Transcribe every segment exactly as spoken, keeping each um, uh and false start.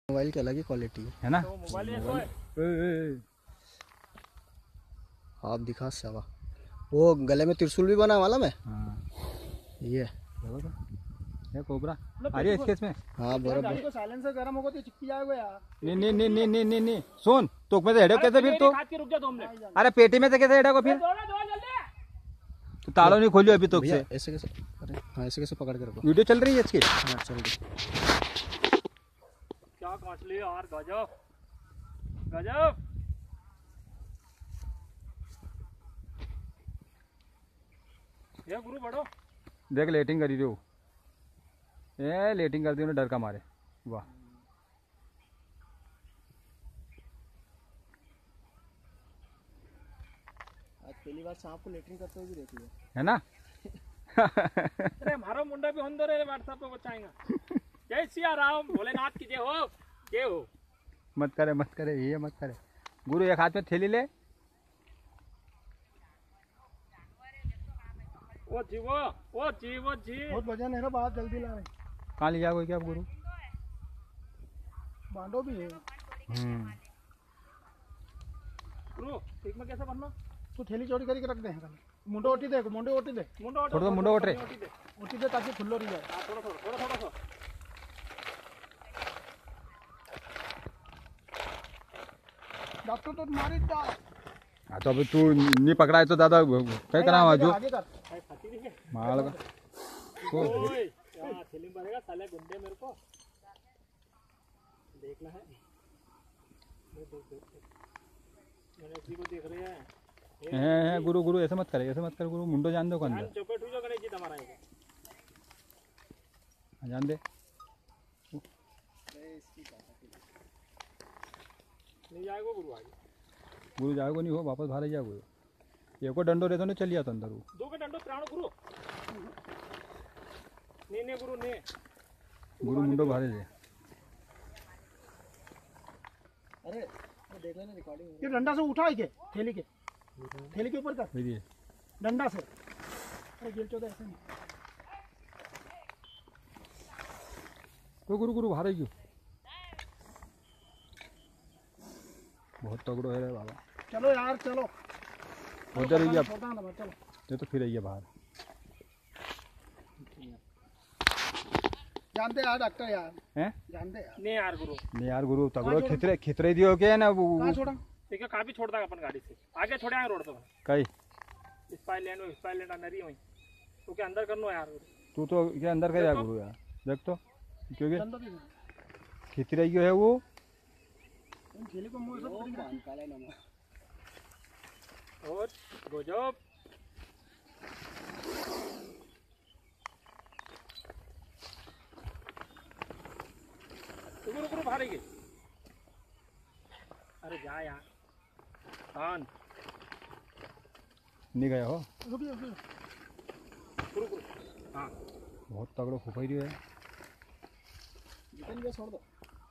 Mobile की अलग ही quality है है ना। तो मोबाइल आप दिखा सवा वो गले में त्रिशूल भी बना वाला में। हाँ ये ये कोबरा अरे इसके इसमें। हाँ बराबर। गाड़ी को साइलेंसर गरम होगा तो चिपकी जाएगा यार। नहीं नहीं नहीं नहीं नहीं नहीं नहीं सुन तो में से हेडो कैसे फिर तो। रुक जा दो मिनट। अरे पेटी में से कैसे हेडो को फिर तो तालो नहीं खोलियो अभी तो से। ऐसे कैसे अरे हाँ ऐसे कैसे पकड़ के रखो। वीडियो चल रही है इसकी। हाँ चल रही। क्या काट लिया यार गजब गजब। ये गुरु बढ़ो देख लेटिंग करी रही ए लेटिंग कर दी उन्हें डर का मारे। वाह आज पहली बार सांप को लेटरिंग करते हुए भी देख लिया है ना। अरे हमारा मुंडा भी अंदर है व्हाट्सएप पे बचाएगा। जय सिया राम भोलेनाथ की जय हो जय हो। मत करे मत करे ये मत करे गुरु एक हाथ में थैली ले। वो जी वो वो जी वो जी बहुत वजन है ना बात जल्दी ला रहे। कहाँ ले जाओगे क्या गुरु। बांडो भी है। हम्म गुरु ठीक में कैसे बनना। तू थैली चोरी करके रख दे मुंडो ओटी दे मुंडो ओटी दे मुंडा थोड़ा सा मुंडा ओट रे ओटी दे ताकि खुल्लो रह जाए। हाँ थोड़ा थोड़ा थोड़ा थोड़ा सा डॉक्टर तो मारी दा। हाँ तो अभी तू नहीं पकड़ा है तो दादा क्या करा जो आगे कर भाई फटी नहीं है। माल का तो ओए क्या थैली में भरेगा साले गुंडे मेरे को देखना है। देख देख देख मैंने इसी को देख रहे हैं। है है गुरु गुरु ऐसे मत करे ऐसे मत कर गुरु मुंडो जान दो को अंदर चौकट हुई जो गणेश जी हमारा है जान दे। नहीं जाएगा गुरु आगे गुरु जाओगे नहीं हो वापस बाहर ही जाओगे। ये को डंडो रहता नहीं चल जाता अंदर वो दो के डंडो प्राण गुरु नहीं नहीं गुरु ने गुरु मुंडो बाहर ले। अरे वो देख लेना रिकॉर्डिंग। ये डंडा से उठा के थैली के थैली के ऊपर कर भेजिए डंडा से। अरे गिर चौदह ऐसे नहीं तो गुरु गुरु बाहर ही बहुत तगड़ो है रे बाबा। चलो यार चलो उधर ही चलो ये तो फिर आइए बाहर। जानते यार डॉक्टर यार हैं जानते यार नहीं यार गुरु नहीं यार गुरु तगड़ो खितरे खितरे दियो के ना वो कहाँ छोड़ा ठीक है काफी छोड़ देगा अपन गाड़ी से आगे छोड़े आए रोड पे कई स्पाइल लैंड हो स्पाइल लैंड अंदर ही वहीं तो क्या अंदर करना यार तू तो ये अंदर का जा गुरु यार देख तो क्योंकि खितरे जो है वो झेले को मुंह सब काला नाम और गजब रुको रुको बाहर गए। अरे जा यार कान नहीं गया हो रुक रुक रुक हाँ बहुत तगड़ो फुफाई रही है। जितन गया छोड़ दो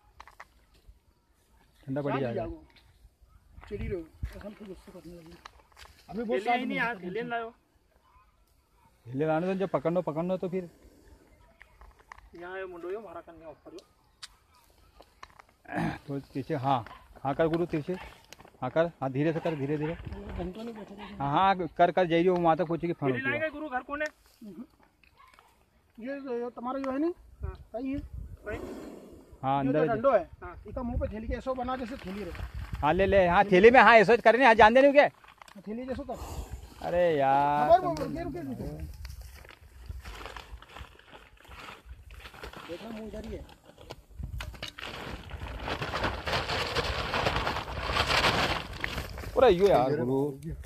ठंडा पड़ जाएगा। चिड़ी रहो हम तो गुस्सा करने लगे। अभी बहुत सारी नहीं यार हिले लाओ हिले लाने दो जब पकड़नो पकड़नो तो फिर यहाँ ये मुंडो यो मारा करने ऊपर यो तो पीछे हाँ हाँ कर गुरु पीछे हाँ कर हाँ धीरे से कर धीरे धीरे घंटों नहीं बैठे हाँ हाँ कर कर जाइए वो माता पूछे कि फल लाएगा गुरु घर कौन है ये तुम्हारा जो है नहीं हाँ सही है भाई हाँ अंदर डंडो है हाँ इसका मुंह पे थैली के ऐसो बना जैसे थैली रहे। हाँ ले ले हाँ थैली में हाँ ऐसा करने हाँ जान देने क्या थैली जैसो कर। अरे यार खबर वो रुके रुके रुके देखना मुंह इधर ही है। पूरा यो यार गुरु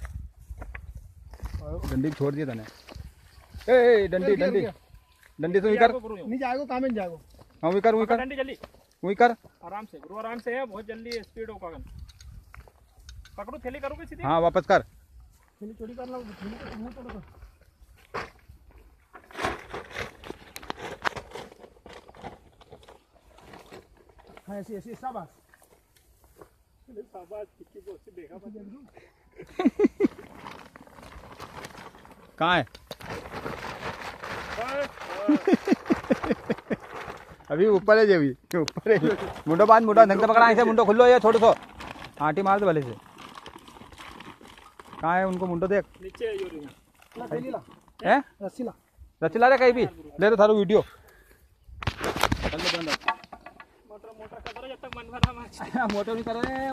डंडी छोड़ दिया तने ए डंडी डंडी डंडी तो कर नहीं जाएगा काम में जाएगा। हाँ वही कर वही कर डंडी जल्दी वही कर आराम से गुरु आराम से है बहुत जल्दी स्पीड हो कागन पकड़ो थैली करोगे सीधे हाँ वापस कर थैली चोरी करना थैली का मुंह तोड़ दो। हाँ ऐसे ऐसे शाबाश शाबाश किसी को उससे देखा कहाँ है अभी ऊपर है जे अभी ऊपर है मुंडो बांध मुंडो ढंग से पकड़ा ऐसे मुंडो खुल्लो ये छोड़ सो आंटी मार दे भले से कहाँ है उनको मुंडो देख नीचे है योरी हैं रस्सी ला रची ला रे कहीं भी ले लो थारो वीडियो मोटर मोटर कर जब तक मन भरा मोटो नहीं कर रहे